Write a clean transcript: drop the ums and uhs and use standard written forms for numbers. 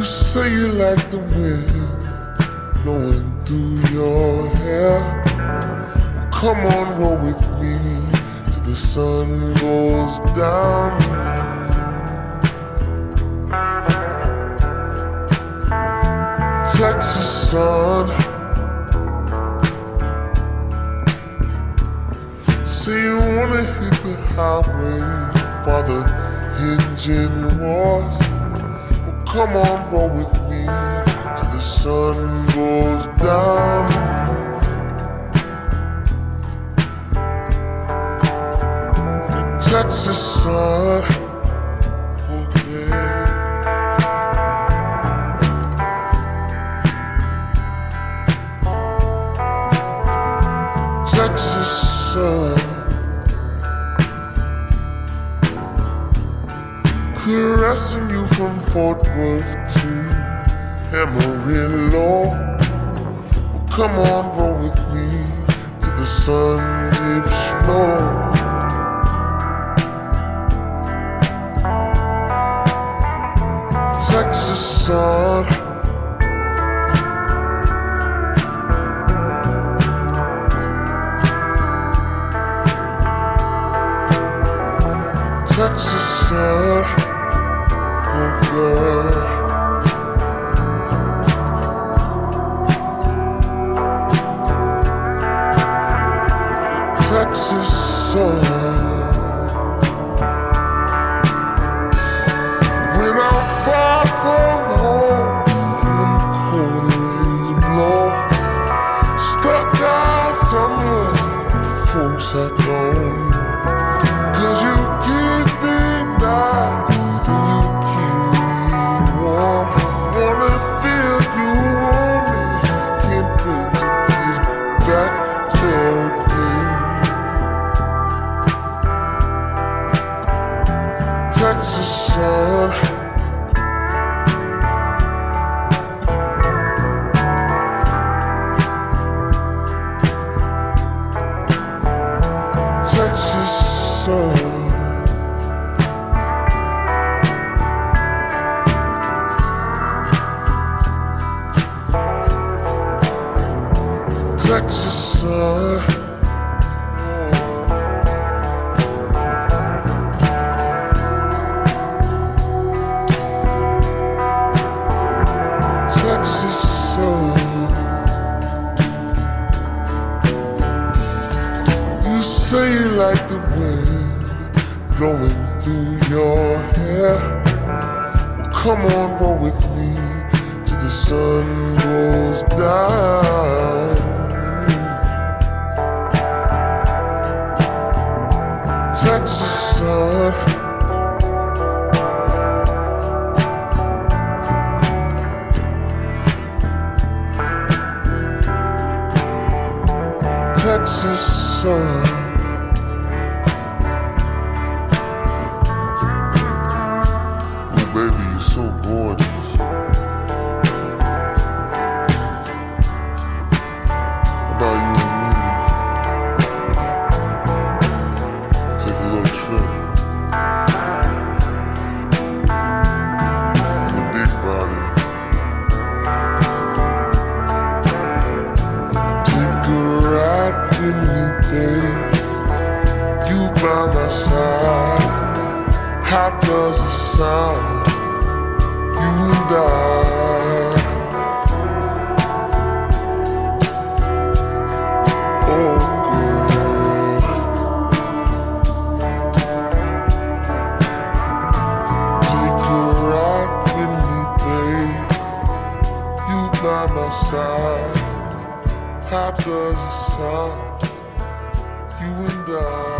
You say you like the wind blowing through your hair. Well, come on, roll with me till the sun goes down. Texas sun, say you wanna hit the highway for the engine roars. Well, come on, roll with me till the sun goes down. The Texas sun, okay. Texas sun, caressing you from Fort Worth to Amarillo. Well, come on, roll with me till the sun dips low. Texas sun, Texas sun, oh girl. Texas sun. When I'm far from home and them cold winds blow, stuck out somewhere the folks I know. 'Cause you keep me nice and you keep me warm. Wanna feel you on me, can't wait to get back there again. Texas sun, Texas sun. Texas sun, Texas sun. You say you like the wind blowing through your hair. Well, come on, roll with me till the sun goes down. Texas sun, Texas sun. Oh baby, you're so gorgeous. How about you and me? Take a little trip in the big body. Take a ride with me, babe. You by my side. How does it sound? You and I. Oh girl, take a ride with me, babe. You by my side. How does it sound? You and I.